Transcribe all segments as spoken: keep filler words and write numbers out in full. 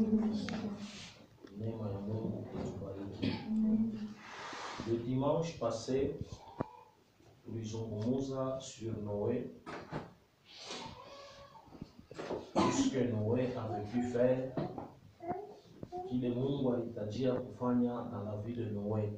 Le dimanche passé, tulizungumza sur Noé, tout ce que Noé avait pu faire, kile Mungu alitajia kufanya dans la vie de Noé.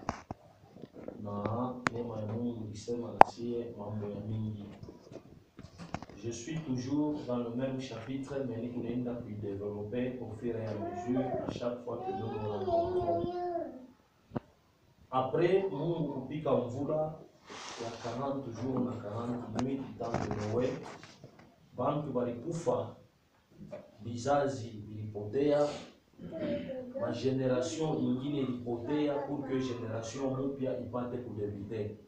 Na neema ya Mungu ilisema nasie mambo ya mingi. Je suis toujours dans le même chapitre, mais nous allons plus développer au fur et à mesure à chaque fois que nous nous rencontrons. Après, Mungu kupika mvula ya quarante jours na quarante nuits dans de Noé, bantu balikufa, bizazi ilipotea, ma génération ingine ilipotea pour que génération mupya ipate kudebite.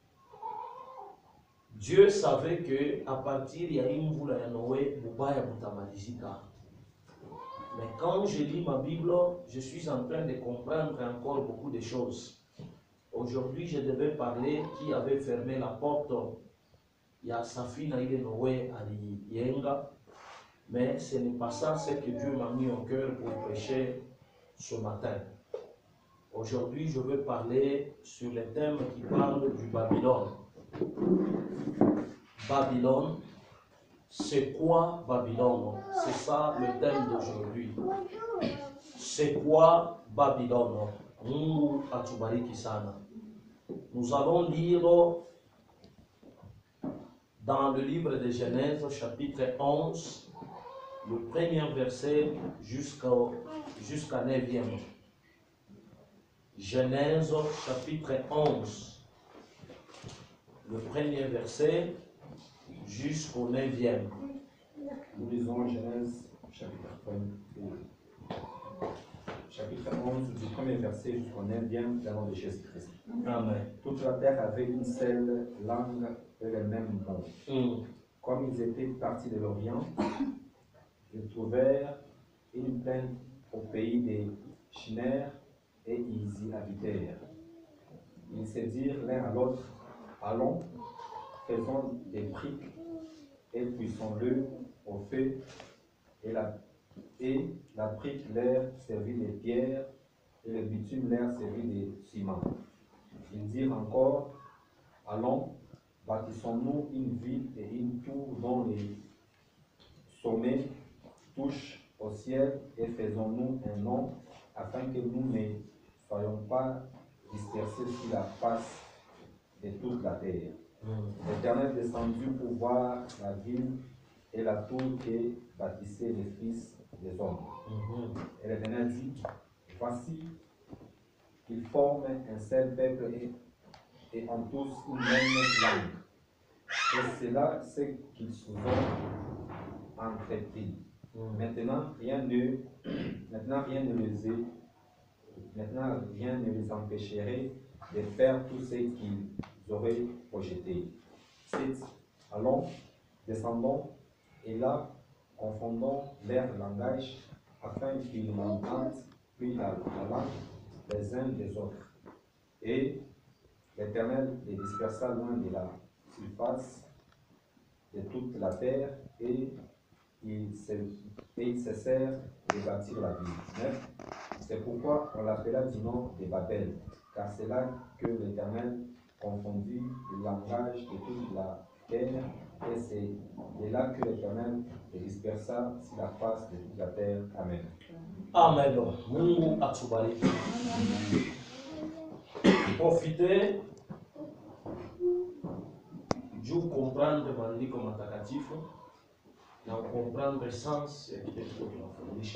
Dieu savait que à partir ya mvula ya Noé, bubaya butamalizika. Mais quand je lis ma Bible, je suis en train de comprendre encore beaucoup de choses. Aujourd'hui, je devais parler qui avait fermé la porte. Il y a Safina et Noé à Yenga. Mais ce n'est pas ça, c'est que Dieu m'a mis au cœur pour prêcher ce matin. Aujourd'hui, je veux parler sur le thème qui parle du Babylone. Babylone, c'est quoi Babylone? C'est ça le thème d'aujourd'hui. C'est quoi Babylone? Mungu atubariki sana. Nous allons lire dans le livre de Genèse, chapitre onze, le premier verset jusqu'au jusqu'à neuvième. Genèse, chapitre onze, le premier verset jusqu'au neuvième. Nous lisons Genèse, chapitre un. Chapitre onze, du premier verset jusqu'au neuvième, l'année de Jésus-Christ. Amen. Toute la terre avait une seule langue et le même nom. Mm. Comme ils étaient partis de l'Orient, ils trouvèrent une plaine au pays des Shinér et ils y habitèrent. Ils se dirent l'un à l'autre, allons, faisons des briques et cuisons-le au feu, et la Et la brique leur servit de pierre, et le bitume leur servit de ciment. Ils dirent encore, allons, bâtissons-nous une ville et une tour dont les sommets touchent au ciel, et faisons-nous un nom, afin que nous ne soyons pas dispersés sur la face de toute la terre. Mm. L'Éternel descendit pour voir la ville et la tour que bâtissaient les fils des hommes. Mm-hmm. Et l'Éternel dit, voici qu'ils forment un seul peuple et, et ont tous une même langue. Et c'est là ce qu'ils se sont entrepris. Mm. Maintenant, rien ne, maintenant, rien ne les est, maintenant, rien ne les empêcherait de faire tout ce qu'ils auraient projeté. C'est, allons, descendons, et là, confondons leur langage afin qu'ils n'entendent plus la, la langue les uns des autres. Et l'Éternel les dispersa loin de la surface de toute la terre et ils cessèrent de bâtir la ville. C'est pourquoi on l'appela du nom de Babel, car c'est là que l'Éternel confondit le langage de toute la terre. Et c'est de là que l'Éternel les dispersa sur la face de toute la terre. Amen. Amen. Mungu atubariki. Profitez juu comprendre maandiko matakatifu na comprendre sens ya kile tunafundisha.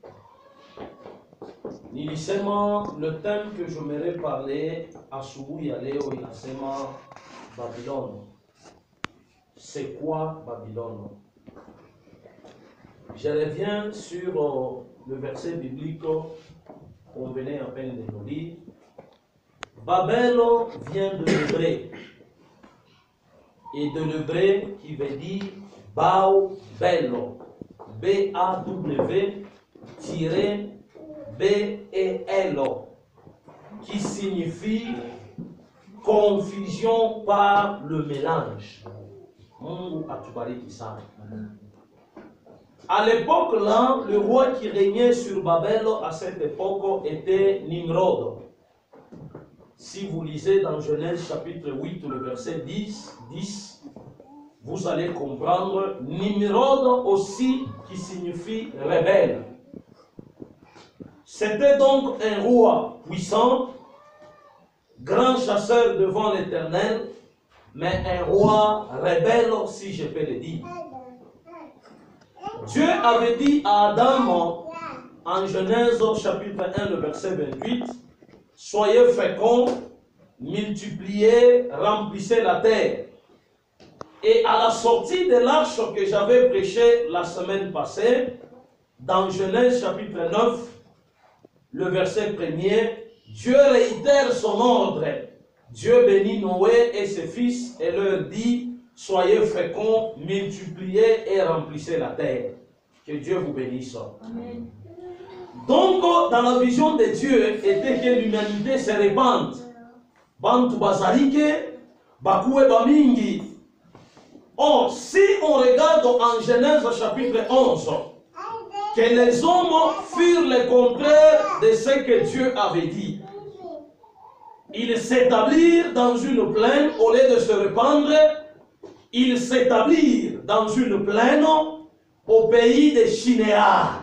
Nilisema le thème que je m'aimerais parler asubuhi ya leo inasema Babylone. C'est quoi Babylone? Je reviens sur euh, le verset biblique qu'on venait à peine de nous lire. Babel vient de l'hébreu. Et de l'hébreu qui veut dire Bao Bello. B A W B E L. Qui signifie confusion par le mélange. Mungu atubariki sana. À l'époque là, le roi qui régnait sur Babel à cette époque était Nimrod. Si vous lisez dans Genèse chapitre huit, le verset dix, dix, vous allez comprendre Nimrod aussi qui signifie rebelle. C'était donc un roi puissant, grand chasseur devant l'Éternel, mais un roi rebelle, si je peux le dire. Dieu avait dit à Adam en Genèse chapitre un, le verset vingt-huit, « Soyez féconds, multipliez, remplissez la terre. » Et à la sortie de l'arche que j'avais prêché la semaine passée, dans Genèse chapitre neuf, le verset premier, Dieu réitère son ordre. Dieu bénit Noé et ses fils et leur dit, soyez féconds, multipliez et remplissez la terre. Que Dieu vous bénisse. Amen. Donc, dans la vision de Dieu, était que l'humanité se répande. Bantu bazarike, bakoué bamingi. Or, si on regarde en Genèse chapitre onze, que les hommes firent le contraire de ce que Dieu avait dit. Ils s'établirent dans une plaine au lieu de se répandre. Ils s'établirent dans une plaine au pays de Shinéar.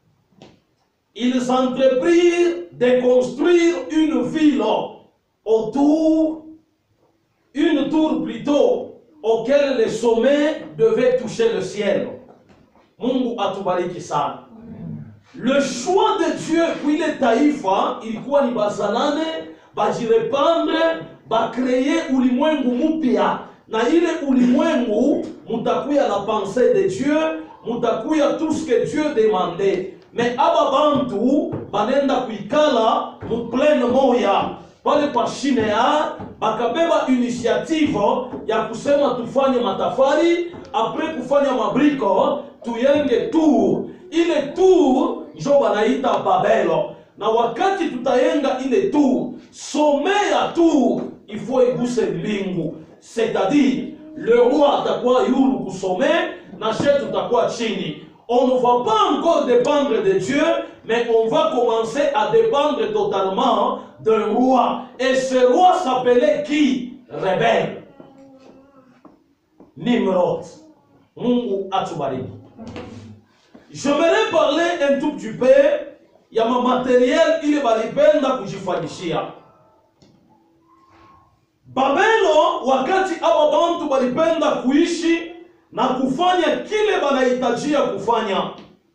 Ils entreprirent de construire une ville autour, une tour plutôt, auquel le sommet devait toucher le ciel. Mungu atubariki sana. Le choix de Dieu kuile taifa ilikuwa ni bazalane, bajirepandre, bakreye ulimwengu mupya. Na ile ulimwengu mutakuya la pensée de Dieu, mutakuya tout ce que Dieu demandait. Mais aba bantu banenda kuikala mu pleine moya. Pale pa Shinéar bakabeba initiative ya kusema tufanye matafari, après kufanya mabriko tuyenge tour. Ile tour njo banaita Babelo. Na wakati tutayenga ile tour, sommet ya tour il faut iguse mbingu. C'est-à-dire le roi atakuwa yulu kusommet, na shetu tutakuwa chini. On ne va pas encore dépendre de Dieu, mais on va commencer à dépendre totalement d'un roi. Et ce roi s'appelait qui? Rebelle. Nimrod. Mungu atubariki. J'aimerais parler un tout petit peu. Il y a mon matériel, il est balipenda kujifanyishia. Babelo, wakati aba bantu balipenda kuishi na kufanya kile banahitajia kufanya.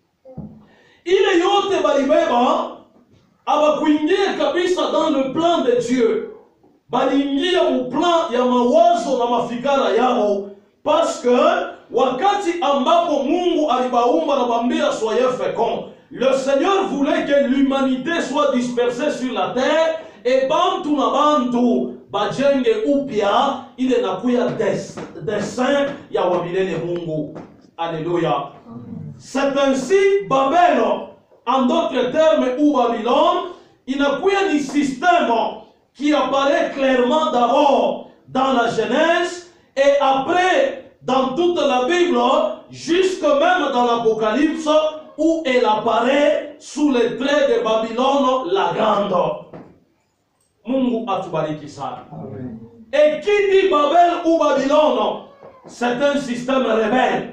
Ile yote balibeba abakuingia kabisa dans le plan de Dieu. Baliingia mu plan ya mawazo na mafikara yao, parce que wakati ambapo Mungu alibaumba na bambia soyez féconds, le Seigneur voulait que l'humanité soit dispersée sur la terre et bantu na bantu bajenge upya ile nakuya des, dessin ya wamilele Mungu. Alléluia. C'est ainsi Babel, en d'autres termes, ou Babylone, il n'a pas un système qui apparaît clairement d'abord dans la Genèse et après dans toute la Bible, jusque même dans l'Apocalypse, où elle apparaît sous les traits de Babylone la grande. Mungu atubariki sana. Et qui dit Babel ou Babylone, c'est un système rebelle.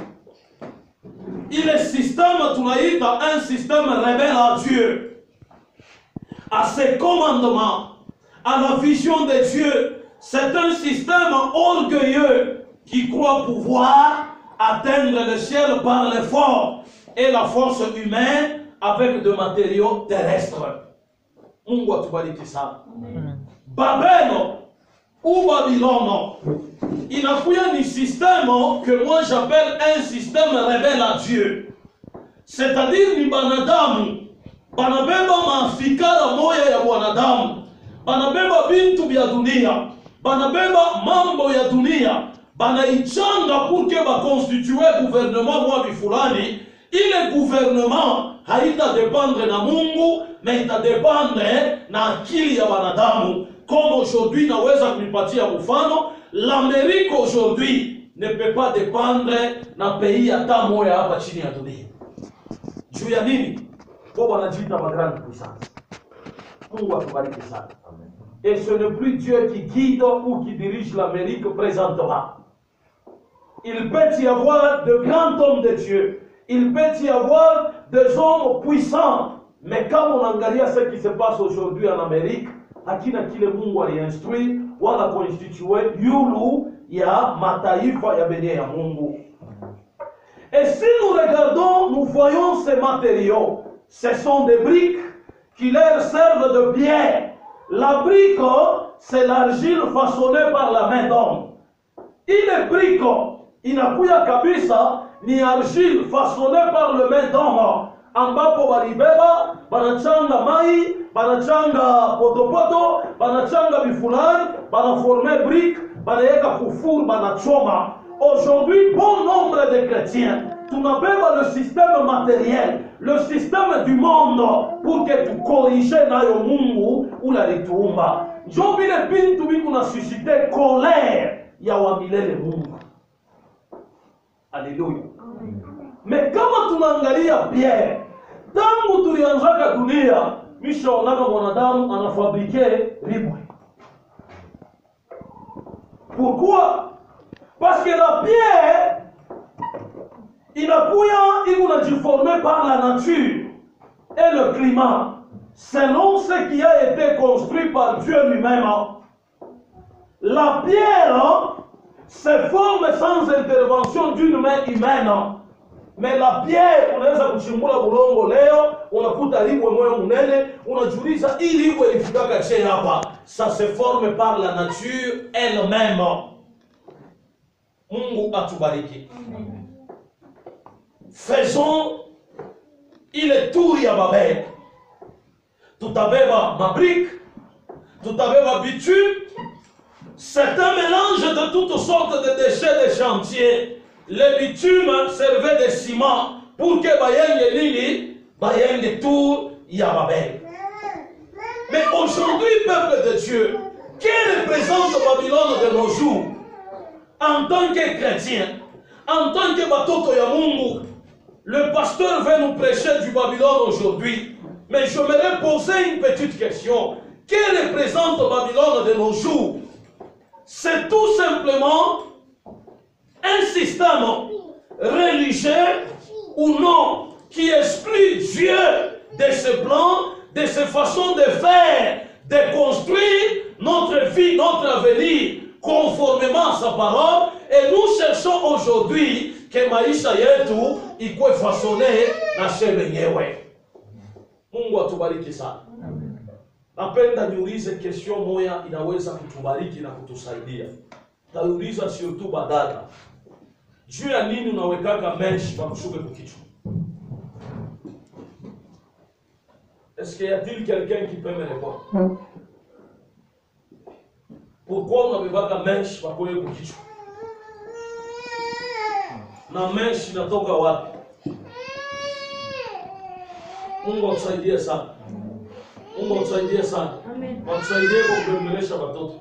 Il est système, tunaita, un système rebelle à Dieu, à ses commandements, à la vision de Dieu. C'est un système orgueilleux qui croit pouvoir atteindre le ciel par l'effort et la force humaine avec des matériaux terrestres. Mungu atubariki sana. Babel ou Babylone, il n'a pas un système que moi j'appelle un système rebelle à Dieu. C'est-à-dire ni banadamu banabeba mafikara moya ya wanadamu, banabeba bintu vya dunia, banabeba mambo ya dunia, banaichanga pour que ba constituer gouvernement mwa bifulani. Ile gouvernement haita dépendre na Mungu, mais ita dépendre na akili ya wanadamu. Comme aujourd'hui naweza kunipatia mfano, l'Amérique aujourd'hui ne peut pas dépendre na pays hata moya hapa chini ya dunia. Juu ya nini? Kwa wanajiita ma grande puissance. Mungu atubariki sana. Et ce n'est plus Dieu qui guide ou qui dirige l'Amérique présentement. Il peut y avoir de grands hommes de Dieu. Il peut y avoir des hommes puissants. Mais quand on angalia ce qui se passe aujourd'hui en Amérique, hakina kile Mungu aliinstruit wala constitué yulu ya mataifa ya benye ya Mungu. Et si nous regardons, nous voyons ces matériaux. Ce sont des briques qui leur servent de pierre. La brique, c'est l'argile façonnée par la main d'homme. Ile brique inakuya kabisa ni argile façonnée par la main d'homme, ambapo balibeba banachanga mai, banachanga potopoto, banachanga bifulani, banaforme brique, banaweka kufuru, banachoma. Aujourd'hui, bon nombre de chrétiens, tunabeba le système matériel, le système du monde, pour que tu corriges nayo Mungu ula lituumba. Njo vile bintu biku na suscité colère ya wa milele Mungu. Alléluia. Mais kama tunaangalia Pierre, tangu tulianzaka dunia, mishaonaka mwanadamu anafabrike ribwe. Pourquoi? Parce que la pierre, inakuya inajiformée par la nature et le climat, selon ce qui a été construit par Dieu lui-même. La pierre se forme sans intervention d'une main humaine. Mais la pierre, unaweza kuchimbula bulongo leo, unakuta libwe moyo munene, unajiuliza hii libwe ilifika che hapa. Ça se forme par la nature elle-même. Mungu atubariki. Faisons ile tour ya Babel. Tutabeba mabrique, tutabeba bitume. C'est un mélange de toutes sortes de déchets de chantier. Le bitume servait de ciment pour que bayenge nini, bayenge tour ya Babel. Mais aujourd'hui, peuple de Dieu, qui représente Babylone de nos jours? En tant que chrétien, en tant que batoto ya Mungu, le pasteur veut nous prêcher du Babylone aujourd'hui. Mais je voudrais poser une petite question. Que représente Babylone de nos jours? C'est tout simplement un système religieux ou non qui exclut Dieu de ses plans, de ses façons de faire, de construire notre vie, notre avenir conformément à sa parole. Et nous cherchons aujourd'hui que maisha yetu ikuwe façonné na shebe nyewe. Mungu atubariki sana. Napenda niulize question moja inaweza kutubariki na kutusaidia. Tauliza surtout badada. Juu ya nini unawekaka mesh pa kushuka kwa kichwa? Est-ce qu'il y a-t-il quelqu'un qui peut me répondre? Pourquoi unawekaka mesh pa kuweka kwa kichwa? Na mesh inatoka wapi? Mungu atusaidie sana. Mungu atusaidie sana. Amen. Atusaidie kumbembelesha watoto.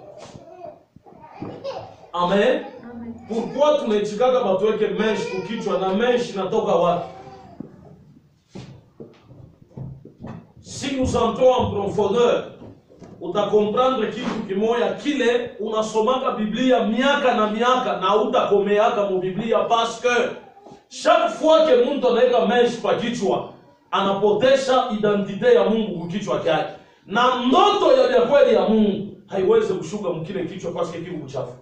Amen. Amen. Pourquoi tunaichikaka batuweke mesh kukichwa na mesh inatoka wapi? Si nous entrons en profondeur, utakomprendre kitu kimoya kile unasomaka Biblia miaka na miaka na utakomeaka mu Biblia parce que chaque fois que mtu anaweka mesh pa kichwa anapotesha identite ya Mungu kukichwa chake. Na ndoto ya ya kweli ya Mungu haiwezi kushuka mkile kichwa kwa sababu kiko uchafu.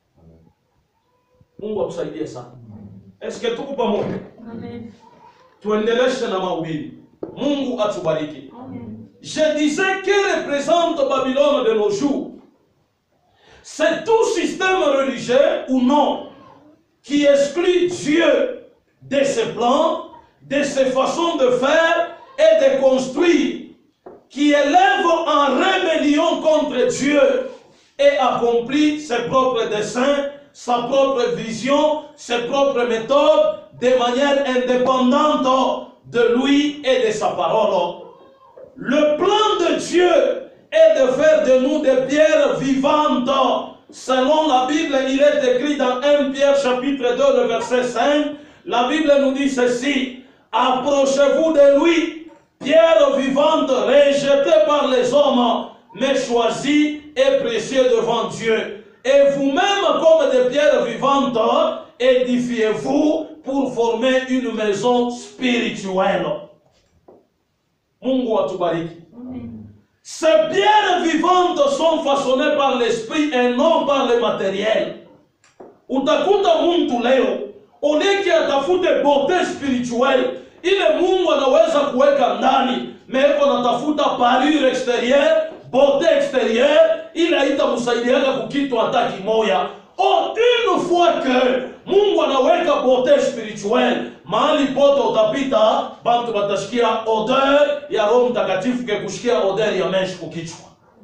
Mungu atusaidie sana. Est-ce que tuko pamoja? Amen. Tuendeleshe na mahubiri. Mungu atubariki. Amen. Je disais que représente Babylone de nos jours. C'est tout système religieux ou non qui exclut Dieu de ses plans, de ses façons de faire et de construire, qui élève en rébellion contre Dieu et accomplit ses propres desseins, sa propre vision, ses propres méthodes de manière indépendante de lui et de sa parole. Le plan de Dieu est de faire de nous des pierres vivantes selon la Bible, il est écrit dans premier Pierre chapitre deux, le verset cinq, la Bible nous dit ceci: approchez-vous de lui, pierre vivante, rejetée par les hommes, mais choisie et précieuse devant Dieu. Et vous-même, comme des pierres vivantes, édifiez-vous pour former une maison spirituelle. Mungu atubariki. Ces pierres vivantes sont façonnées par l'esprit et non par le matériel. Utakuta muntu leo oneki atafute beauté spirituelle, ile Mungu anaweza kuweka ndani, meko natafuta parure extérieure, beauté extérieure, ile haitamsaidiaga kukitu hata kimoya. Oh, une fois que Mungu anaweka beauté spirituelle, mahali pote utapita, bantu batashikia odeur ya Roho Mtakatifu ke kushikia odeur ya meshi kukichwa.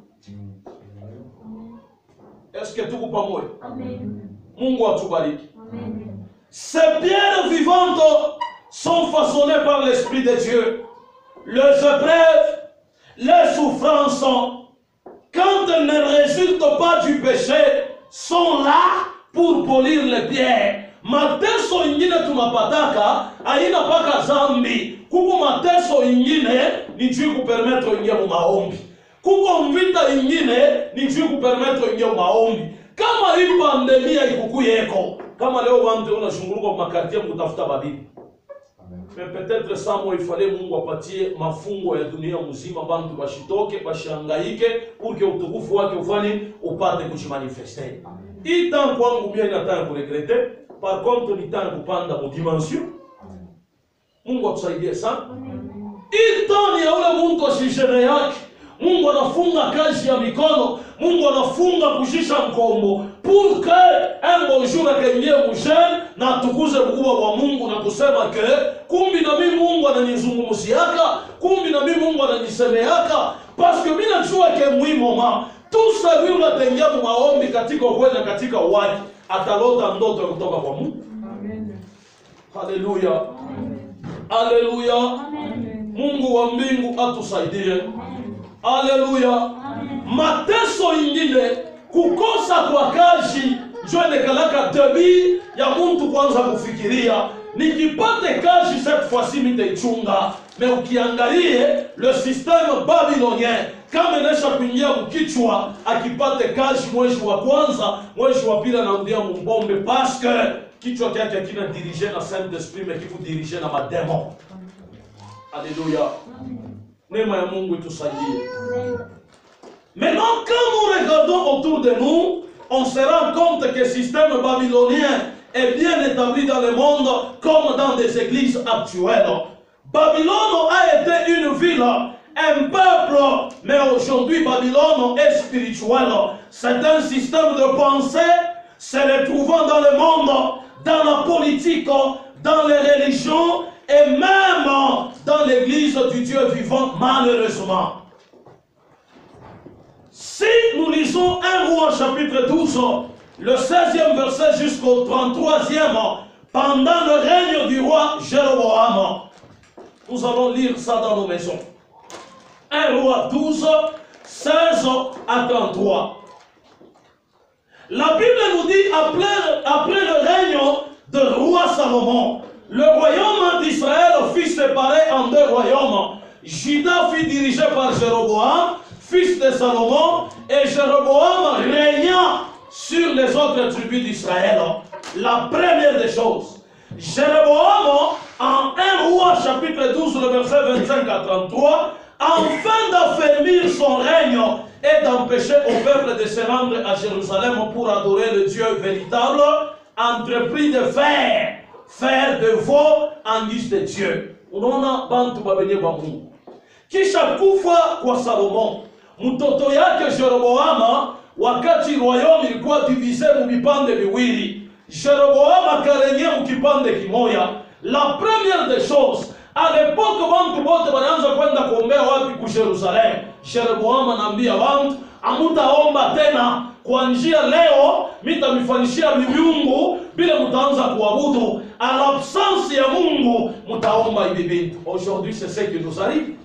Est-ce que tuko pamoja? Amen. Mungu atubariki. Amen. Ces pierres vivantes sont façonnées par l'Esprit de Dieu. Les épreuves, les souffrances, quand elles ne résultent pas du péché, sont là pour polir les pierres. Mateso ingine tunapataka haina paka zambi. Kuko mateso ingine ni juu kupermettre ingie mu maombi. Kuko mvita ingine ni juu kupermettre ingie mu maombi. Kama hii pandemia ikukuyeko, kama leo watu unashunguruka kwa makartie mkutafuta babibi. Mais peut-être ça moi il fallait Mungu apatie mafungo ya dunia mzima, bantu bashitoke bashangaike pour que utukufu wake ufanye upate kujimanifester. Hii temps kwangu mimi nataka kuregrete, par contre ni temps kupanda mu dimension. Mungu atusaidie sana. Hii temps ni ya ule mtu ashijene yake. Mungu anafunga kazi ya mikono, Mungu anafunga kujisha mkombo pour que un bon jour akaingie mjeune na tukuze mkubwa wa Mungu na kusema ke kumbi na mimi Mungu ananizungumziaka, kumbi na mimi Mungu ananisemeaka, parce que mimi najua ke muhimu ma tout ça lui unatengia mu maombi katika kwenda katika wadi atalota ndoto kutoka kwa Mungu. Amen. Haleluya. Haleluya. Mungu wa mbingu atusaidie. Haleluya. Mateso ingine kukosa kwa kazi njoo kalaka debi ya mtu kwanza kufikiria nikipate kazi cette fois-ci mitaichunga. Mais ukiangalie le système babylonien kama inesha kuingia mkichwa, akipate kazi mwezi wa kwanza, mwezi wa pili anarudia mbombe parce que kichwa chake kina dirige na Saint-Esprit mais kiku dirige na mademo. Alléluia. Neema ya Mungu itusaidie. Maintenant, quand nous regardons autour de nous, on se rend compte que le système babylonien est bien établi dans le monde comme dans des églises actuelles. Babylone a été une ville, un peuple, mais aujourd'hui Babylone est spirituel. C'est un système de pensée se retrouvant dans le monde, dans la politique, dans les religions et même dans l'église du Dieu vivant, malheureusement. Si nous lisons un roi chapitre douze, le seizième verset jusqu'au trente-troisième, pendant le règne du roi Jéroboam, nous allons lire ça dans nos maisons. un roi douze, seize à trente-trois. La Bible nous dit, après, après le règne de roi Salomon, le royaume d'Israël fut séparé en deux royaumes. Juda fut dirigé par Jéroboam, fils de Salomon, et Jéroboam régna sur les autres tribus d'Israël. La première des choses, Jéroboam, en un roi chapitre douze, le verset vingt-cinq à trente-trois, afin d'affermir son règne et d'empêcher au peuple de se rendre à Jérusalem pour adorer le Dieu véritable, entrepris de faire, faire de veau en guise de Dieu. Unaona bantu babenye ba Mungu. Kisha kufa kwa Salomon, mtoto yake Jeroboam, wakati royaume ilikuwa divise mu vipande viwili, Jeroboam akarenye mu kipande kimoya. La première des choses, à l'époque bantu bote banaanza kwenda kuombea wapi ku Jerusalem. Jeroboam anaambia bantu, amutaomba tena kwa njia leo, mitamifanyishia miungu bila mutaanza kuabudu. À l'absence ya Mungu, mutaomba hivi vitu. Aujourd'hui, c'est ce qui nous arrive.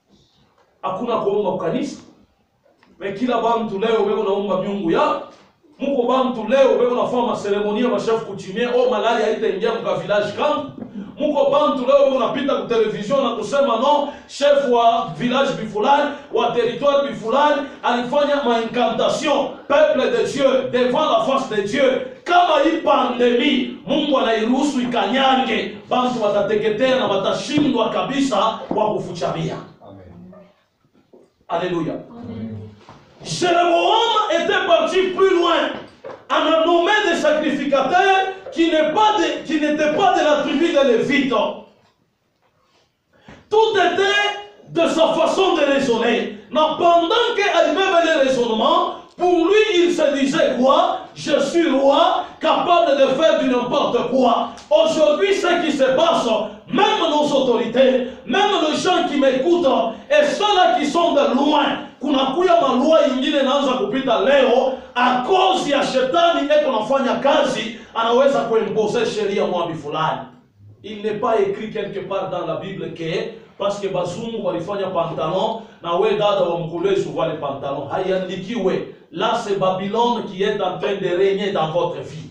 Hakuna kuomba kanisa. Mais kila bantu leo wewe unaomba miungu ya Muko bantu leo beko nafanya maseremoni ya chef coutumier au malali haitaingia mka village camp. Muko bantu leo beko napita ku television na kusema non, chef wa village bifulani, wa territoire bifulani alifanya ma incantation, peuple de Dieu devant la face de Dieu. Kama hii pandemi Mungu anairuhusu ikanyange, bantu watateketea na watashindwa kabisa kwa kufuchamia. Amen. Alléluia. Amen. Jéroboam était parti plus loin en a nommé des sacrificateurs qui n'étaient pas, de, pas de la tribu de Lévite. Tout était de sa façon de raisonner. Mais pendant qu'elle avait le raisonnement, pour lui il se disait quoi? Je suis roi, capable de faire du n'importe quoi. Aujourd'hui, ce qui se passe, même nos autorités, même les gens qui m'écoutent, et ceux-là qui sont de loin, kunakuya malua ingine naanza kupita leo a cause ya shetani eko nafanya kazi, anaweza kuimpose sheria mwabi fulani. Il n'est pas écrit quelque part dans la Bible que parce que bazungu walifanya pantalon na we dada wa mkulezu wale pantalon. Haiandikiwe. Là c'est Babylone qui est en train de régner dans votre vie.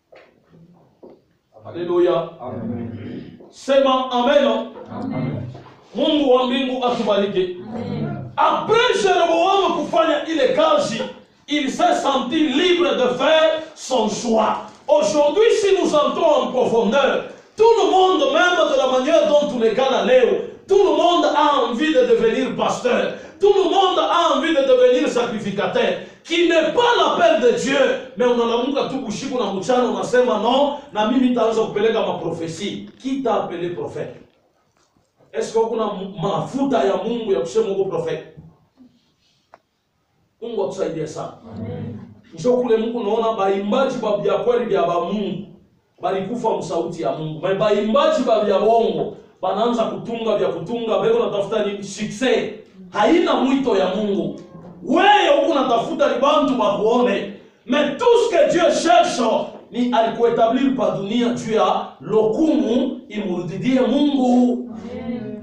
Alléluia. Amen. Sema amen. Amen. Mungu wa mbingu atubariki. Après Jéroboam kufanya ile kazi, il s'est senti libre de faire son choix. Aujourd'hui, si nous entrons en profondeur, tout le monde, même de la manière dont tous les cas Léo, tout le monde a envie de devenir pasteur. Tout le monde a envie de devenir sacrificateur. Qui n'est pas l'appel de Dieu. Mais on a l'amour à tout boucher, on a mouchano, on a dit non, na mimi taanza kupeleka ma prophétie. Qui t'a appelé prophète? Est-ce que kuna mafuta ya Mungu ya kusema uko prophète? Mungu atusaidie sana. Amen. Njoo kule Mungu naona baimbaji babia kweli bya ba Mungu. Balikufa msauti ya Mungu. Mais baimbaji babia bongo banaanza kutunga vya kutunga bego natafuta ni succès. Haina mwito ya Mungu. Wewe huko natafuta ni bantu bakuone. Mais tout ce que Dieu cherche ni alikuétablir pa dunia juu ya lokumu imurudidie Mungu. Amen.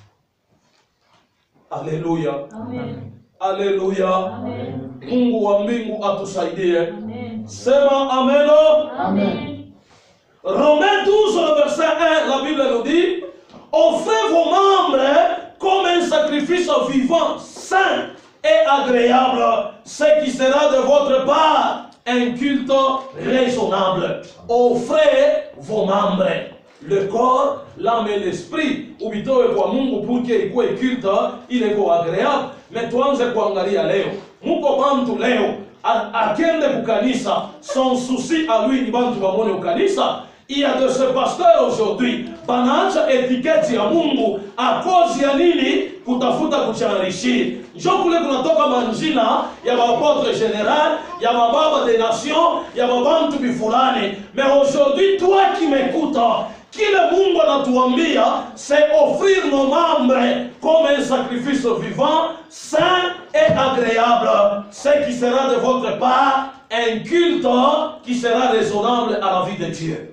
Alléluia. Amen. Alléluia. Amen. Mungu wa mbingu atusaidie. Amen. Sema amen. Amen. Romains douze, le verset un, la Bible nous dit: offrez vos membres comme un sacrifice vivant, saint et agréable, ce qui sera de votre part un culte raisonnable. Offrez vos membres, le corps, l'âme et l'esprit. Ubitoe kwa Mungu pour qu'il ikuwe culte, il est agréable. Mais tuanze kuangalia leo. Muko bantu leo akende kukanisa, son souci à lui ni bantu bamone ukanisa. Il y a de ce pasteur aujourd'hui, banaacha etiketi ya Mungu a cause ya nini kutafuta kuchanrishir. Njoo kule kunatoka manjina ya mapotre général, ya mababa des nations, ya mabantu bifulani. Mais aujourd'hui, toi qui m'écoutes, kile Mungu anatuambia, c'est offrir nos membres comme un sacrifice vivant, saint et agréable, ce qui sera de votre part un culte qui sera raisonnable à la vie de Dieu.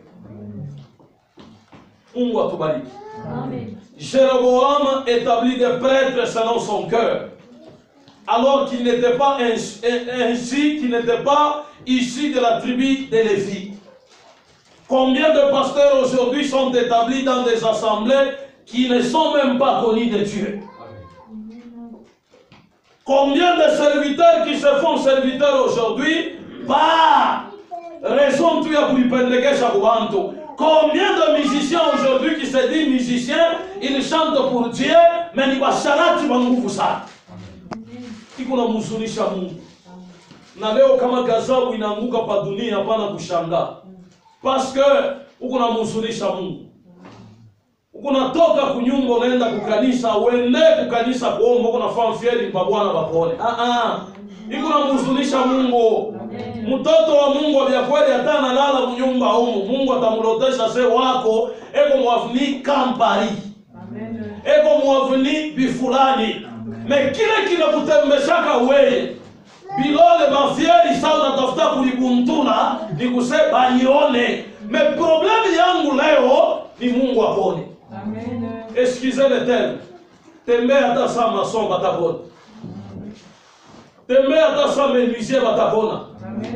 Mungu atubariki. Amen. Jéroboam établit des prêtres selon son cœur, alors qu'il n'était pas ainsi, qu'il n'était pas issu de la tribu des Lévites. Combien de pasteurs aujourd'hui sont établis dans des assemblées qui ne sont même pas connus de Dieu? Combien de serviteurs qui se font serviteurs aujourd'hui par raison de Dieu? Combien de musiciens aujourd'hui qui se disent musiciens, ils chantent pour Dieu, mais ils ne chantent pas pour ça. Iko na mhuzunisha Mungu. Na leo kama gazabu inaanguka pa dunia hapana kushangaa. Parce que uko na mhuzunisha Mungu. Uko natoka kunyumba unaenda kukanisa, uende kukanisa kuomba, uko nafanya fieli kwa Bwana bapone. Ah ah. Iko na mhuzunisha Mungu. Mtoto wa Mungu wa kweli hata analala kunyumba huko, Mungu atamrotesha se wako eko mwavni kampari. Amen. Eko mwavni bifulani. Mais kile kinakutembeshaka wewe bilole mafieli sawa natafuta kulibuntuna ni kusema nione. Mais problème yangu leo ni Mungu apone. Amen. Excusez le terme. Tembea hata saa mason batapona. Tembea hata saa menuisier batapona. Amen.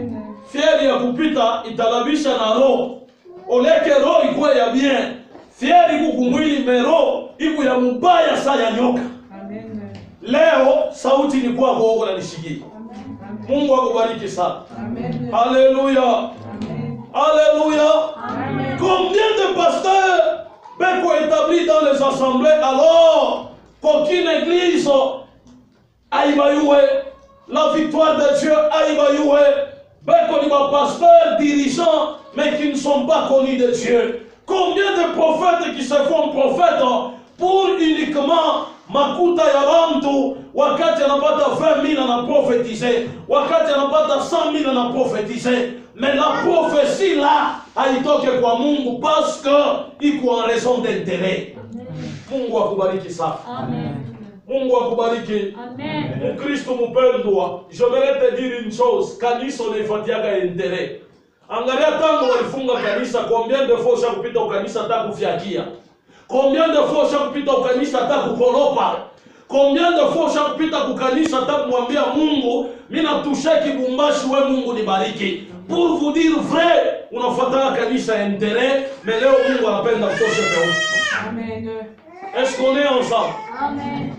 fieri ya kupita italabisha na roho. Oleke roho ikuwe ya bien. Fieri kukumwili mero iku ya mubaya sa ya nyoka. Amen. Leo sauti ni kwa gogo na nishikie. Mungu akubariki sana. Amen. Alléluia. Amen. Alléluia. Amen. Combien de pasteurs peuvent établis dans les assemblées alors qu'aucune église aïbayoue la victoire de Dieu aïbayoue peuvent ni ma pasteurs dirigeants mais qui ne sont pas connus de Dieu. Combien de prophètes qui se font prophètes pour uniquement makuta ya bantu wakati anapata vingt mille anaprophétiser, wakati anapata cent mille anaprophétiser, mais la prophétie là haitoke kwa Mungu parce que iko en raison d'intérêt. Mungu akubariki sana. Amen. Mungu akubariki. Amen. Mkristo mpendwa, j'aimerais te dire une chose, kanisa unaifuatiaga intérêt. Angalia tangu walifunga kanisa, combien de fois ushakupita ukanisa hata kufyakia? Combien de fois ushakupita ukanisa hata kukolopa? Combien de fois ushakupita kukanisa hata kumwambia Mungu, mimi natusha kibumbashi we Mungu nibariki? Pour vous dire vrai, unafuata kanisa intérêt, mais leo Mungu anapenda kutosha peo. Amen. Est-ce qu'on est ensemble? Amen.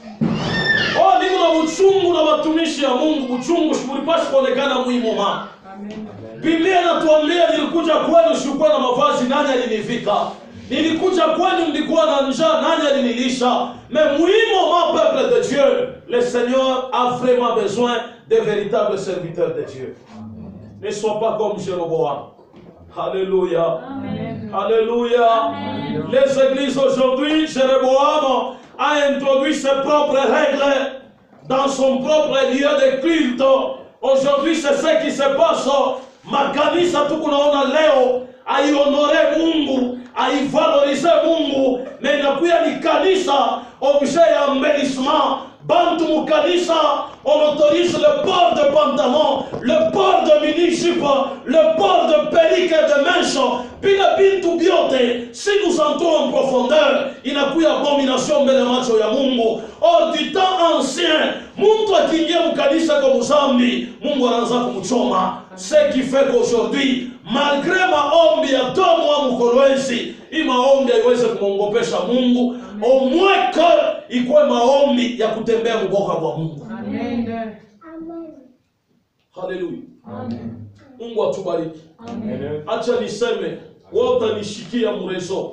Oh, niko na uchungu na watumishi ya Mungu, uchungu shulipasi kuonekana muhimu mama. Amen. Biblia inatuambia nilikuja kwenu sikuwa na mavazi, nani alinivika? Nilikuja kwenu nilikuwa na njaa, nani alinilisha? Mais muhimu ma peuple de Dieu, le Seigneur a vraiment besoin de véritables serviteurs de Dieu. Amen. Ne sois pas comme Jéroboam. Alléluia. Amen. Alléluia. Amen. Les églises aujourd'hui, Jéroboam a introduit ses propres règles dans son propre lieu de culte. Aujourd'hui, c'est ce qui se passe. Makanisa tukunaona leo aionore Mungu, aivalorize Mungu, na inakuya ni kanisa objet ya embellissement. Bantu mukanisa, on autorise le port de pantalon, le port de mini-jupe, le port de perruque et de mèche. Pila bintu biote, si nous entrons en profondeur, inakuya abomination mbele macho ya Mungu. Or du temps ancien, Mungu akiingia mukanisa kwa muzambi, Mungu anaanza kumchoma. Ce qui fait qu'aujourd'hui, malgré maombi ya domo wa mkolwezi, hii maombi haiweze kumwongopesha Mungu, au moins que ikuwe maombi ya kutembea mboka kwa Mungu. Amen. Amen. Hallelujah. Amen. Mungu atubariki. Amen. Acha niseme, wote nishikia mrezo.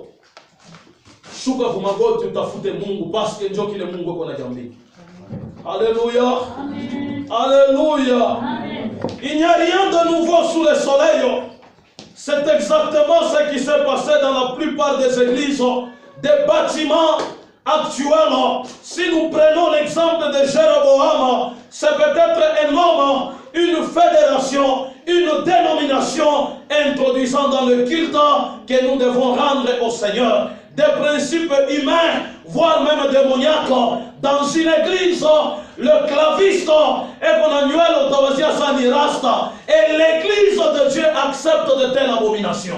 Shuka kwa magoti utafute Mungu parce que ndio kile Mungu yuko anajambia. Alléluia. Amen. Alléluia. Amen. Il n'y a rien de nouveau sous le soleil. C'est exactement ce qui s'est passé dans la plupart des églises, des bâtiments actuels. Si nous prenons l'exemple de Jéroboam, c'est peut-être un homme, une fédération, une dénomination introduisant dans le culte que nous devons rendre au Seigneur. Des principes humains, voire même démoniaques. Dans une église, le claviste est mon annuel autorisé Sani Rasta. Et l'église de Dieu accepte de telles abominations.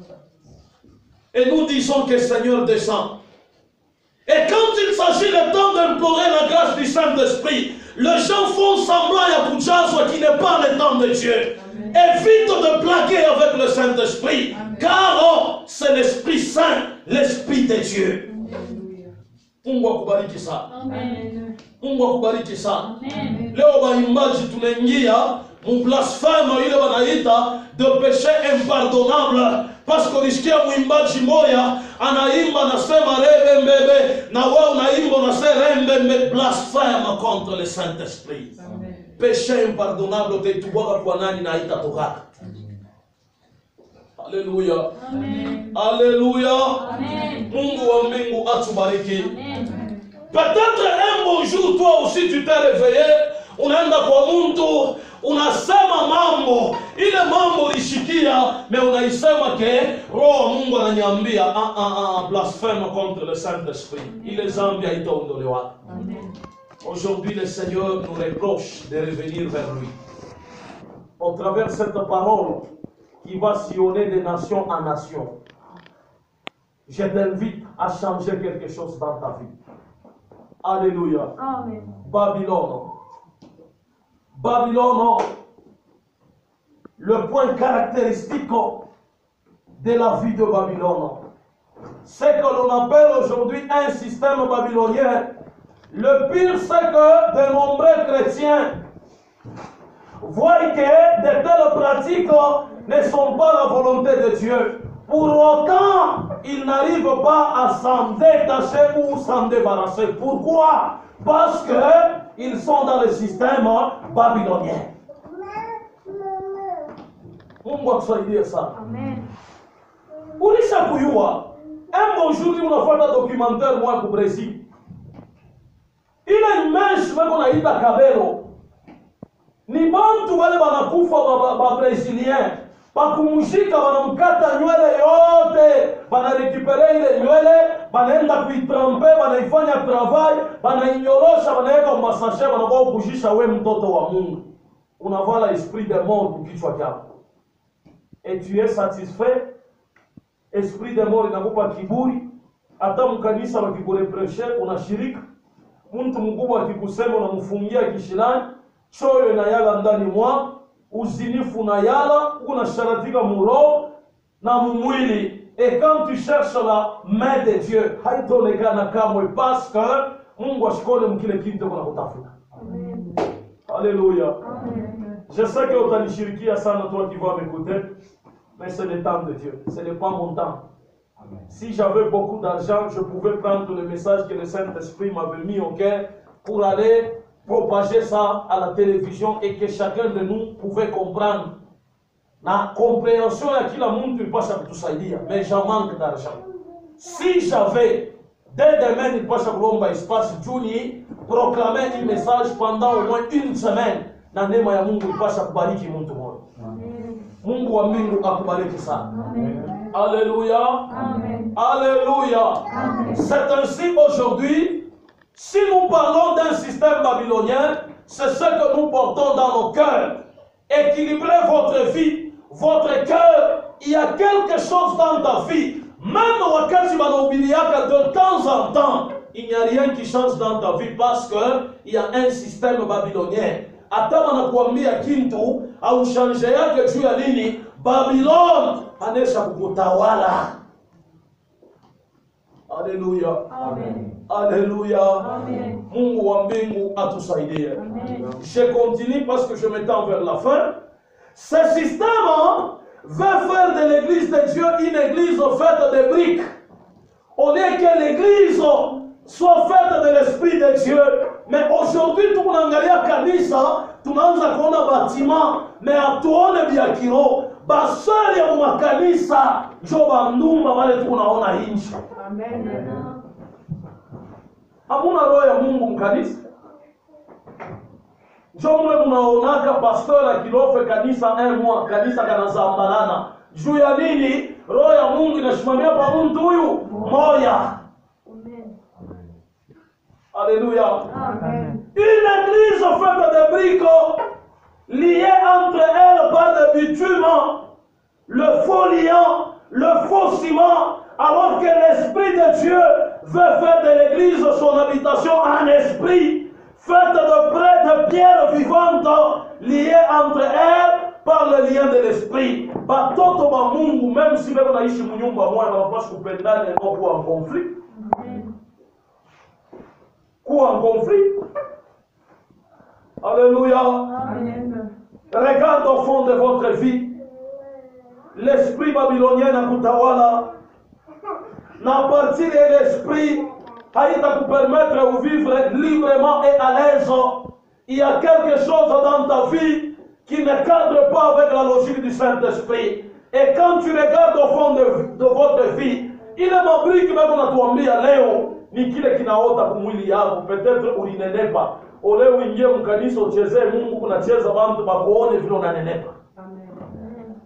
Et nous disons que le Seigneur descend. Et quand il s'agit le temps d'implorer la grâce du Saint-Esprit, les gens font semblant à Kouchazwa qui n'est pas le temps de Dieu. Évite de plaquer avec le Saint-Esprit, car oh, c'est l'Esprit Saint, l'Esprit de Dieu. Mungu akubariki sana. Amen. Mungu akubariki sana. Amen. Leo baimbaji tunaingia mu blasphème ile wanaita de péché impardonnable, parce que ulisikia muimbaji moya anaimba nasema rebe mbebe na wewe unaimba unasema rembe mbebe, blasphème contre le Saint-Esprit. Amen. Péché impardonnable utaitubwaga kwa nani na haitatoka. Alléluia. Amen. Alléluia. Amen. Mungu wa mbingu atubariki. Amen. Peut-être un beau jour toi aussi tu t'es réveillé, unaenda kwa mtu unasema mambo ile mambo lishikia, mais unaisema ke roho Mungu ananiambia ah ah ah blasphème contre le Saint-Esprit. Ile zambi haitaondolewa. Amen. Aujourd'hui le Seigneur nous reproche de revenir vers lui. Au travers de cette parole qui va sillonner de nation en nation, je t'invite à changer quelque chose dans ta vie. Alléluia. Amen. Babylone. Babylone. le point caractéristique de la vie de Babylone. Ce que l'on appelle aujourd'hui un système babylonien. Le pire, c'est que de nombreux chrétiens voient que de telles pratiques ne sont pas la volonté de Dieu. Pour autant, ils n'arrivent pas à s'en détacher ou s'en débarrasser. Pourquoi? Parce qu'ils sont dans le système babylonien. Mungu akusaidie sana. Amen. Ulisha kuyua. Un bon jour, unafuata documentaire moi au Brésil. Ile image meko naita Kabelo. Ni bantu wale banakufa ba, ba Brazilien. Bakumushika banamkata nywele yote. Banarekipere ile nywele, banaenda kuitrampe, banaifanya travail, banainyorosha, banaweka masashe, banakuwa kujisha we mtoto wa Mungu. Unavala esprit de mort kwa kichwa chako. Et tu es satisfait? Esprit de mort inakupa kiburi. Hata mkanisa wakikurepreshe unashirika. Mtu mkubwa akikusema unamfungia kishilani, choyo inayala ndani mwa, uzinifu unayala, unasharatika muro na mumwili. Et quand tu cherches la main de Dieu, haitaonekana kamwe parce que Mungu ashikole mkile kitu kuna kutafuta. Amen. Alléluia. Amen. Je sais que utanishirikia sana toi qui vas m'écouter, mais c'est le temps de Dieu, ce n'est pas mon temps. Amen. Si j'avais beaucoup d'argent, je pouvais prendre le message que le Saint-Esprit m'avait mis au cœur pour aller propager ça à la télévision et que chacun de nous pouvait comprendre. La compréhension à qui la monde ne passe à tout ça dire, mais j'en manque d'argent. Si j'avais, dès demain, il passe à l'ombre espace Juni, proclamer un message pendant au moins une semaine, na nema ya Mungu ipasha kubariki mtu mmoja. Mungu wa mbingu akubariki sana. Alléluia. Amen. Alléluia. C'est ainsi aujourd'hui, si nous parlons d'un système babylonien, c'est ce que nous portons dans nos cœurs. Équilibrez votre vie, votre cœur. Il y a quelque chose dans ta vie. Même wakati wanahubiliaka de temps en temps, il n'y a rien qui change dans ta vie parce qu'il y a un système babylonien. Hata wanakuambia kintu au change yake juu ya nini? Babylon anesha kukutawala. Alléluia. Amen. Alléluia. Amen. Mungu wa mbingu atusaidie. Amen. Je continue parce que je m'étends vers la fin. Ce système veut faire de l'église de Dieu une église faite de briques. Au lieu que l'église soit faite de l'esprit de Dieu. Mais aujourd'hui, tout le monde a kanisa, tout le monde a un bâtiment, mais à toi le biakiro, basari ya makanisa, jo bandumba wale tunaona inchi. Amen. Hamuna roho ya Mungu mkanisa. Jo mule munaonaka pastor akilofe kanisa un mois, kanisa kanazambalana. Juu ya nini? Roho ya Mungu inasimamia kwa mtu huyu moya. Amen. Alléluia. Amen. Une église faite de briques liées entre elles par le bitume, le faux liant, le faux ciment, alors que l'Esprit de Dieu veut faire de l'église son habitation en esprit, faite de près de pierres vivantes liées entre elles par le lien de l'esprit. Batoto ba Mungu, même si beko naishi munyumba moja, wanapaswa kupendana na kuwa en conflit. Amen. Kuwa en conflit. Alléluia. Amen. Regarde au fond de votre vie. L'esprit babylonien na kutawala. Na partir de l'esprit, haïta vous permettre de vivre librement et à l'aise. Il y a quelque chose dans ta vie qui ne cadre pas avec la logique du Saint-Esprit. Et quand tu regardes au fond de, de votre vie, il est mabri qui va kunatuambia leo ni kile kinaota kumwili yako, peut-être ulinenepa. Ole uingie mkanisa uchezee Mungu, kunacheza bantu bakuone vile unanenepa. Amen.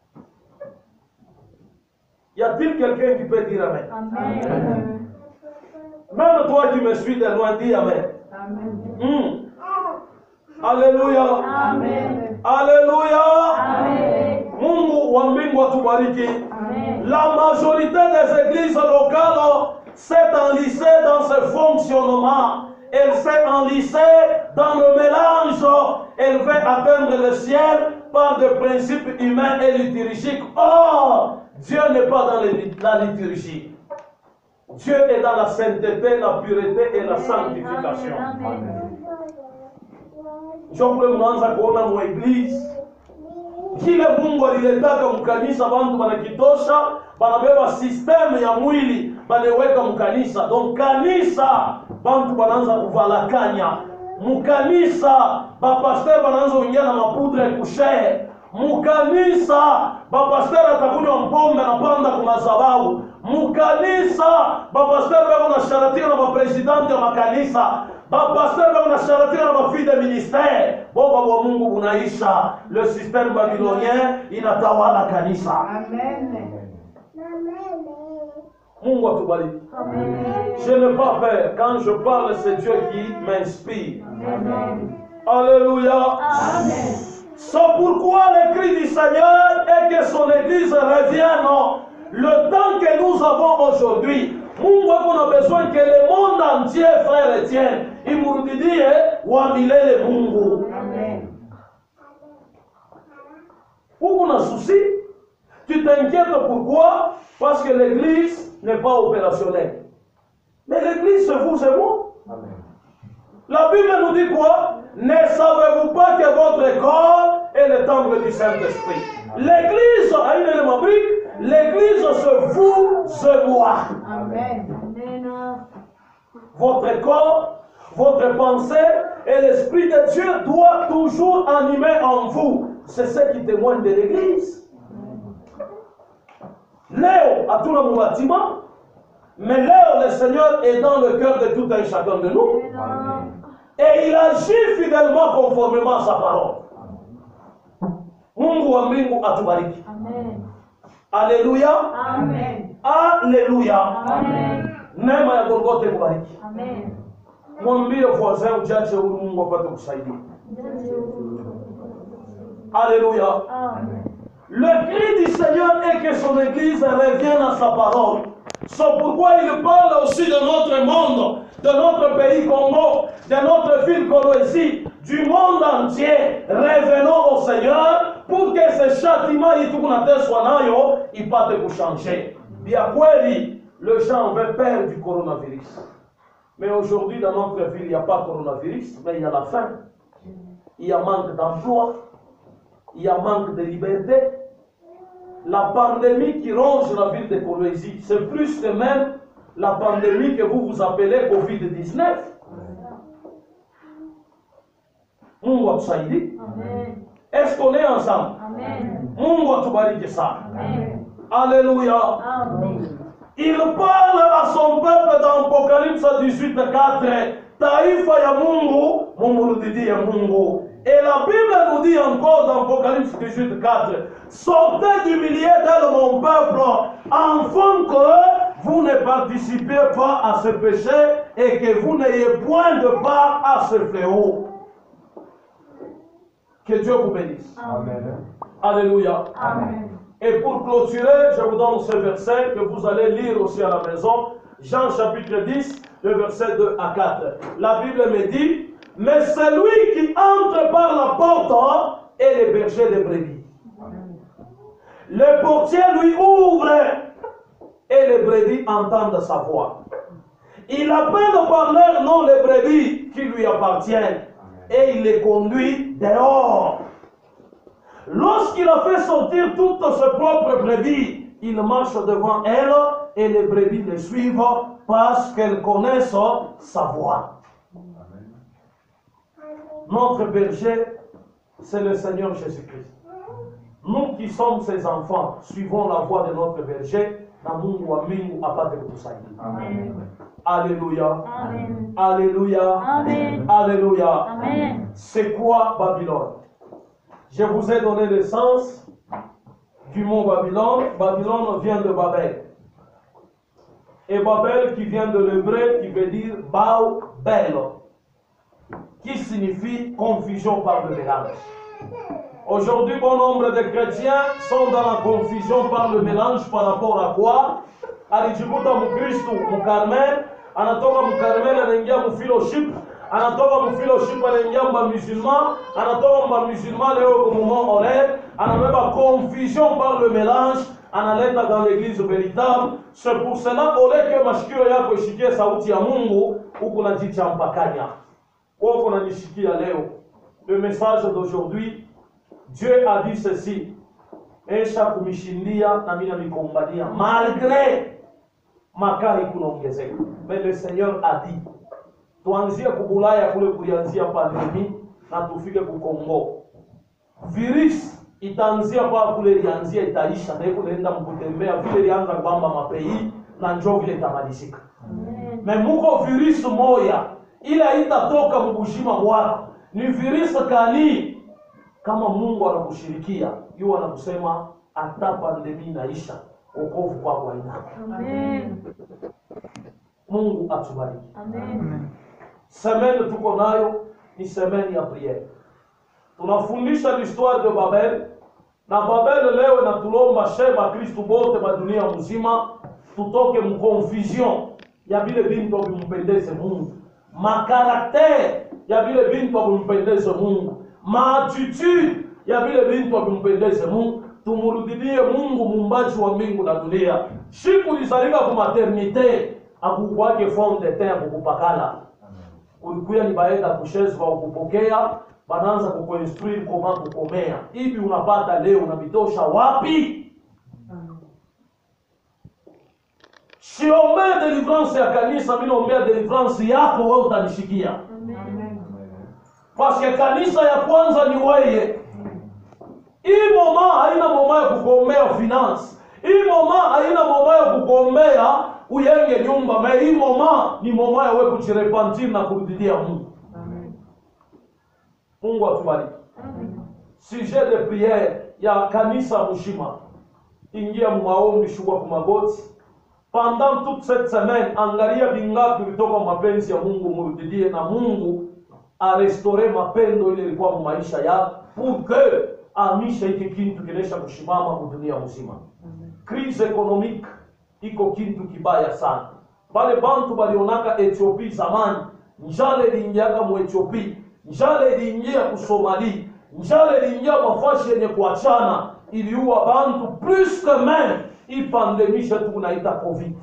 Y a-t-il quelqu'un qui peut dire Amen? Amen. Même toi qui me suis de loin, dis Amen. Amen. Mm. Alléluia. Amen. Alléluia. Amen. Mungu wa mbingu atubariki. Amen. La majorité des églises locales s'est enlissée dans ce fonctionnement elle s'est enlissée dans le mélange, elle veut atteindre le ciel par des principes humains et liturgiques. Or, Dieu n'est pas dans la liturgie. Dieu est dans la sainteté, la pureté et la sanctification. Jombe mnaanza kuona mwa Iblisi kile Mungu alilitaka mkanisa, bantu banakitosha, banabeba systeme ya mwili baneweka mkanisa. Donc kanisa bantu banaanza kuvalakanya mkanisa, bapasteur banaanza kuingia na mapudre ya kushe mkanisa, bapasteur atakunywa mpombe na panda kuna sababu mkanisa, bapasteur bako na sharatia na bapresidenti ya makanisa, bapasteur bako na sharatia na bafide ministère. Boba wa Mungu unaisha, le système babylonien inatawala kanisa. Amen. Mungu atubariki. Je n'ai pas peur. Quand je parle, c'est Dieu qui m'inspire. Amen. Alléluia. Amen. C'est pourquoi le cri du Seigneur est que son Église revienne. Le temps que nous avons aujourd'hui, Mungu a besoin que le monde entier, frères et sœurs, il vous dit, wa milele Mungu. Amen. Pourquoi on a souci? Tu t'inquiètes pourquoi? Parce que l'église n'est pas opérationnelle. Mais l'église, c'est vous et moi. Amen. La Bible nous dit quoi? Ne savez-vous pas que votre corps est le temple du Saint-Esprit? L'église, à une élément brique, l'église, c'est vous et moi. Amen. Votre corps, votre pensée et l'Esprit de Dieu doit toujours animer en vous. C'est ce qui témoigne de l'église. Léo a tout le bâtiment, mais Léo, le Seigneur, est dans le cœur de tout un chacun de nous. Amen. Et il agit fidèlement conformément à sa parole. Mungu wa mbingu atubariki. Amen. Alléluia. Amen. Alléluia. Amen. Neema ya Golgotha ikubariki. Amen. Mwambie voisin ujache huyu Mungu apate kusaidia. Alléluia. Amen. Le cri du Seigneur est que son Église revienne à sa parole. C'est pourquoi il parle aussi de notre monde, de notre pays Congo, de notre ville Colombie, du monde entier. Revenons au Seigneur pour que ce châtiment il parte changer. Bien kweli, les gens avaient peur du coronavirus. Mais aujourd'hui, dans notre ville, il n'y a pas de coronavirus, mais il y a la faim. Il y a manque d'emploi. Il y a manque de liberté. La pandémie qui ronge la ville de Colombie, c'est plus que même la pandémie que vous vous appelez covid dix-neuf. Mungu atusaidie. Est-ce qu'on est ensemble? Amen. Mungu atubariki sana. Amen. Alléluia. Amen. Il parle à son peuple dans Apocalypse dix-huit quatre. Taifa ya Mungu, mumurudidie Mungu. Et la Bible nous dit encore dans Apocalypse dix-huit quatre, sortez du milieu de mon peuple, afin que vous ne participez pas à ce péché et que vous n'ayez point de part à ce fléau. Que Dieu vous bénisse. Amen. Alléluia. Amen. Et pour clôturer, je vous donne ce verset que vous allez lire aussi à la maison. Jean chapitre dix, le verset deux à quatre. La Bible me dit, mais celui qui entre par la porte est le berger des brebis. Le portier lui ouvre et les brebis entendent sa voix. Il appelle par leur nom les brebis qui lui appartiennent et il les conduit dehors. Lorsqu'il a fait sortir toutes ses propres brebis, il marche devant elles et les brebis les suivent parce qu'elles connaissent sa voix. Notre berger, c'est le Seigneur Jésus-Christ. Nous qui sommes ses enfants, suivons la voix de notre berger. Amen. Alléluia. Amen. Alléluia. Amen. Alléluia. Amen. C'est quoi Babylone? Je vous ai donné le sens du mot Babylone. Babylone vient de Babel. Et Babel qui vient de l'hébreu qui veut dire Baal-Bel, qui signifie confusion par le mélange. Aujourd'hui, bon nombre de chrétiens sont dans la confusion par le mélange par rapport à quoi? Alijikuta Mkristo Mkarmel anatoka mkarmel anaingia mfellowship, anatoka mfellowship anaingia mba musulman, anatoka mba musulman leo kwa moment horaire, anabeba confusion par le mélange, analeta dans l'église véritable. C'est pour cela ole que mashikio yako ishikie sauti ya Mungu, huko na jichampakanya. Kwa kuna nishikia leo. Le message d'aujourd'hui, Dieu a dit ceci. Esha kumishindia na mimi nikumbania malgré makali kunaongezeka. Mais le Seigneur a dit tuanzie kubulaya kule kulianzia pandemi na tufike ku Kongo. Virus itaanzia kwa kule lianzia itaisha na iko naenda mkutembea vile lianza kwamba mapei na njoo vile itamalizika. Mais muko virus moya ila itatoka mbushima wako. Ni virus kali kama Mungu anakushirikia, yeye anakusema hata pandemi inaisha, wokovu kwako haina. Amen. Mungu atubariki. Amen. Semaine tuko nayo ni semaine ya prière. Tunafundisha l'histoire de Babel. Na Babel leo na tulomba shema Kristo bote ba dunia mzima tutoke mconfusion ya vile bintu vimpendeze Mungu. Makarakter ya vile bintu vimpendeze Mungu. Maatitude ya vile bintu vimpendeze Mungu. Tumurudie Mungu muumbaji wa mbingu na dunia. Siku lizalika kwa maternité akukwake forme de terre kukupakala. Ulikuya ni baenda kushezi wa ukupokea, bananza kukonstruire koma kukomea. Hivi unapata leo unabitosha wapi? Siombe delivrance ya kanisa, mimi naombea delivrance yako wewe utanishikia. Amen. Parce que kanisa ya kwanza ni wewe. Hii moma haina moma ya kukomea finance. Hii moma haina moma ya kukomea uyenge nyumba. Mais hii moma ni moma ya wewe kujirepentir na kurudia Mungu. Amen. Mungu atubariki. Amen. Sujet de prière ya kanisa mshima. Ingia maombi, shuka kwa magoti. Pendant toute cette semaine, angalia bingapi kutoka mapenzi ya Mungu murudie na Mungu a restaurer mapendo ile ilikuwa maisha ya pour que amisha hiki kitu kilesha kushimama dunia mzima. Crise économique iko kitu kibaya sana. Bale bantu balionaka Ethiopia zamani, njale liingiaka mu Ethiopia, njale liingia ku Somalia, njale liingia mafashi yenye kuachana, iliua bantu plus que même hii pandemie yetu tunaita Covid.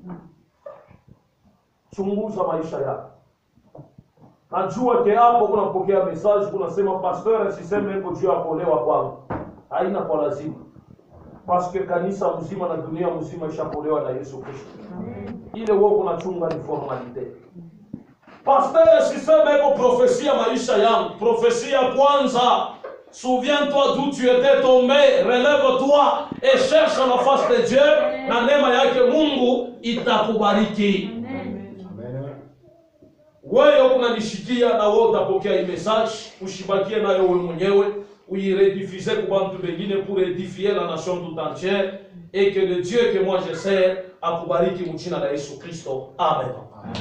Chunguza maisha yako. Najua ke hapo kuna kupokea message kuna sema pasteur asiseme hapo juu ya kuolewa kwangu. Haina kwa lazima. Parce que kanisa mzima na dunia mzima ishapolewa na Yesu Kristo. Ile wewe unachunga ni formalite. Pasteur asiseme hapo profesia maisha yangu. Profesia kwanza. Souviens-toi d'où tu étais tombé, relève-toi et cherche la face de Dieu. Na neema yake Mungu itakubariki. Wewe unanishikia na wewe utapokea hii message, ushibakie nayo wewe mwenyewe, uirediffuser kwa watu wengine pour édifier la nation tout entière et que le Dieu que moi je sers akubariki mjina la Yesu Kristo. Amen.